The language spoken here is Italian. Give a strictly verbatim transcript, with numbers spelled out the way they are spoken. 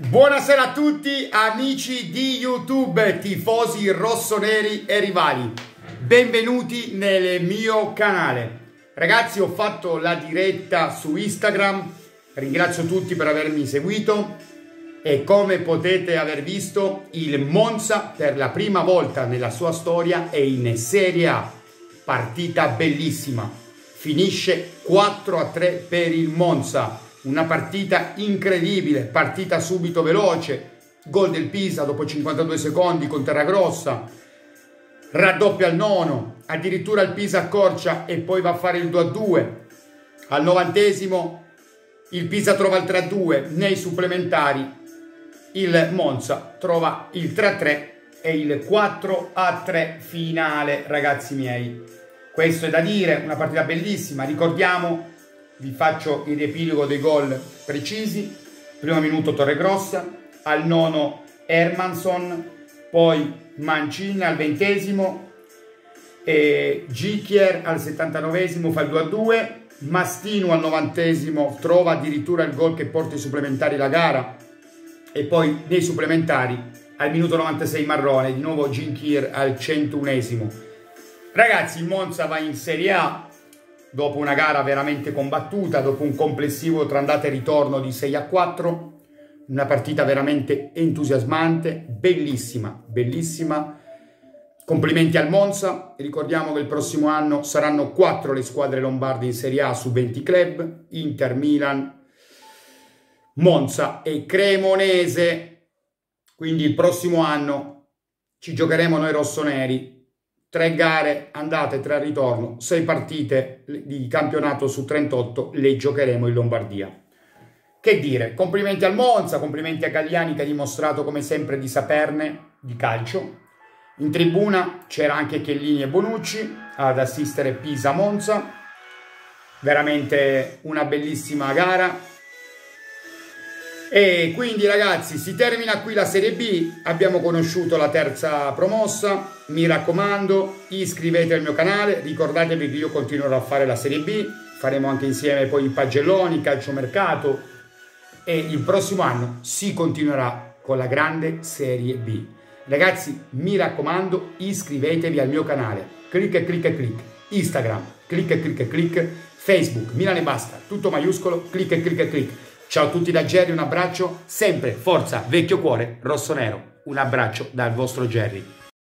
Buonasera a tutti amici di YouTube, tifosi rossoneri e rivali. Benvenuti nel mio canale. Ragazzi, ho fatto la diretta su Instagram, ringrazio tutti per avermi seguito e come potete aver visto il Monza per la prima volta nella sua storia è in Serie A. Partita bellissima, finisce quattro a tre per il Monza. Una partita incredibile, partita subito veloce, gol del Pisa dopo cinquantadue secondi con Terragrossa, raddoppia al nono, addirittura il Pisa accorcia e poi va a fare il due a due. Al novantesimo il Pisa trova il tre a due, nei supplementari il Monza trova il tre a tre e il quattro a tre finale, ragazzi miei. Questo è da dire, una partita bellissima, ricordiamo. Vi faccio il riepilogo dei gol precisi. Primo minuto Torregrossa, al nono Hermansson, poi Mancini al ventesimo, e Gikier al settantanovesimo fa il due a due, Mastino al novantesimo trova addirittura il gol che porta i supplementari la gara, e poi nei supplementari al minuto novantasei Marrone, di nuovo Gikier al centounesimo. Ragazzi, il Monza va in Serie A dopo una gara veramente combattuta, dopo un complessivo tra andata e ritorno di sei a quattro, una partita veramente entusiasmante, bellissima, bellissima. Complimenti al Monza, ricordiamo che il prossimo anno saranno quattro le squadre lombarde in Serie A su venti club, Inter, Milan, Monza e Cremonese, quindi il prossimo anno ci giocheremo noi rossoneri. Tre gare andate, tre al ritorno, sei partite di campionato su trentotto le giocheremo in Lombardia. Che dire, complimenti al Monza, complimenti a Galliani che ha dimostrato come sempre di saperne di calcio. In tribuna c'era anche Chiellini e Bonucci ad assistere Pisa-Monza, veramente una bellissima gara. E quindi ragazzi, si termina qui la Serie B, abbiamo conosciuto la terza promossa. Mi raccomando, iscrivetevi al mio canale, ricordatevi che io continuerò a fare la Serie B, faremo anche insieme poi i pagelloni, calciomercato, e il prossimo anno si continuerà con la grande Serie B. Ragazzi, mi raccomando, iscrivetevi al mio canale, clic e clic e clic, Instagram, clic e clic e clic, Facebook, Milan e basta, tutto maiuscolo, clic e clic e clic. Ciao a tutti da Jerry, un abbraccio, sempre forza, vecchio cuore, rossonero, un abbraccio dal vostro Jerry.